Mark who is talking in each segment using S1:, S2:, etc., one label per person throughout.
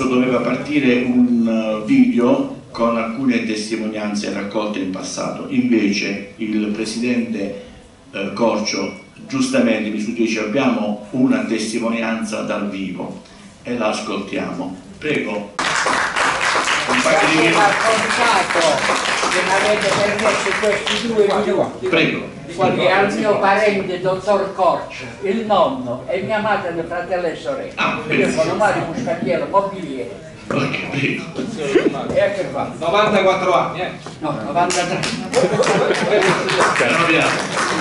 S1: adesso doveva partire un video con alcune testimonianze raccolte in passato, invece il presidente Corcio giustamente mi suggerisce abbiamo una testimonianza dal vivo e la ascoltiamo. Prego.
S2: Mi ha raccontato che mi avete permesso questi 2 minuti.
S1: Prego.
S2: Che al mio parente dottor Corcio, il nonno e mia madre, il fratello e sorella. Io sono Mario Muscatiero, mobiliere.
S1: Ok, prego.
S2: E che fa?
S3: 94 anni,
S2: No, 93.
S1: Piano piano.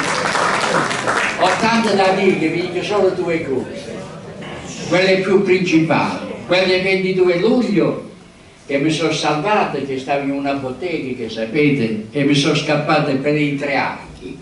S2: Ho tante da dire, che vi dico solo 2 cose. Quelle più principali. Quelle del 22 luglio che mi sono salvato, che stavo in una bottega, che sapete, e mi sono scappato per i 3 archi.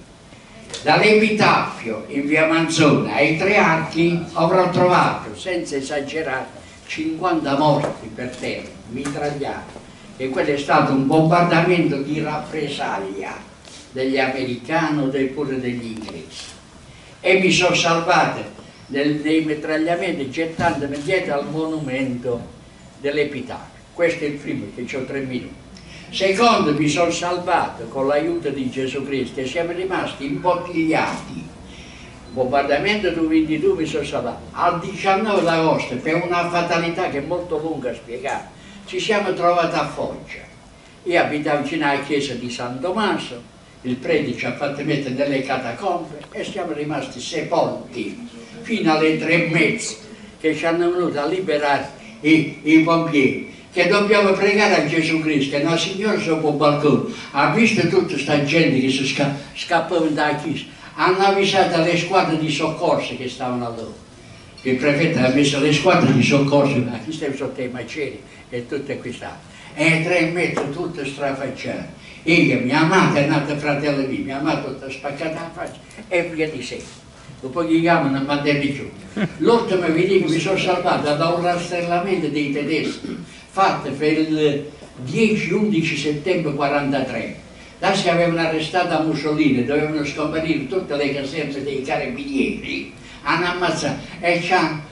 S2: Dall'Epitaffio in via Manzona ai 3 archi avrò trovato, senza esagerare, 50 morti per terra, mitragliati. E quello è stato un bombardamento di rappresaglia degli americani e pure degli inglesi. E mi sono salvato dei mitragliamenti gettandomi dietro al monumento dell'Epitaffio. Questo è il primo, che ho 3 minuti. Secondo, mi sono salvato con l'aiuto di Gesù Cristo e siamo rimasti imbottigliati. Bombardamento del 22 mi sono salvato. Al 19 agosto, per una fatalità che è molto lunga a spiegare, ci siamo trovati a Foggia. Io abitavo vicino alla chiesa di San Tommaso, il prete ci ha fatto mettere delle catacombe e siamo rimasti sepolti fino alle 3:30 che ci hanno venuto a liberare i pompieri. Che dobbiamo pregare a Gesù Cristo, che una signora sopra il balcone ha visto tutta questa gente che si scappava dalla chiesa, hanno avvisato le squadre di soccorso che stavano allora. Il prefetto ha messo le squadre di soccorso, chi stava sotto i macelli e tutte queste e 3:30 tutte strafacciate. Io, mia madre è nata fratello mio, mia madre tutta spaccata la faccia e via di sé. Dopo gli chiamano a mandarli giù. L'ultimo vi dico, mi sono salvato da un rastrellamento dei tedeschi fatto per il 10-11 settembre 43. Là si avevano arrestato Mussolini, dovevano scomparire tutte le caserme dei carabinieri, hanno ammazzato e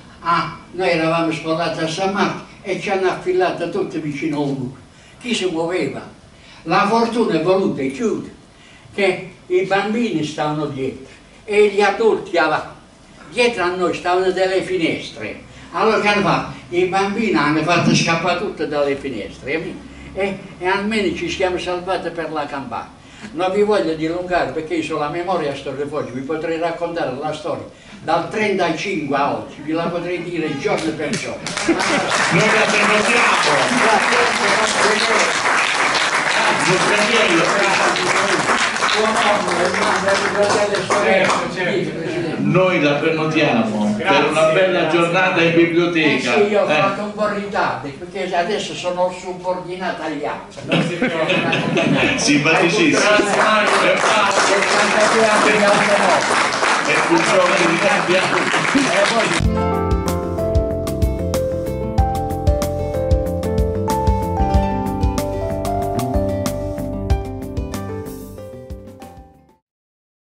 S2: noi eravamo sfollati a San Marco e ci hanno affilato tutti vicino a un muro. Chi si muoveva? La fortuna è voluta chiudere, che i bambini stavano dietro e gli adulti avanti. Dietro a noi stavano delle finestre. Allora che hanno fatto? I bambini hanno fatto scappare tutte dalle finestre e almeno ci siamo salvati per la campagna. Non vi voglio dilungare perché io ho la memoria a Storrefoggia, vi potrei raccontare la storia dal 35 a oggi, vi la potrei dire giorno per giorno.
S1: Noi la Noi la prenotiamo per una bella giornata in biblioteca.
S2: Sì, io ho fatto un po' ritardo perché adesso sono subordinato agli altri.
S1: Simpaticissimo. E purtroppo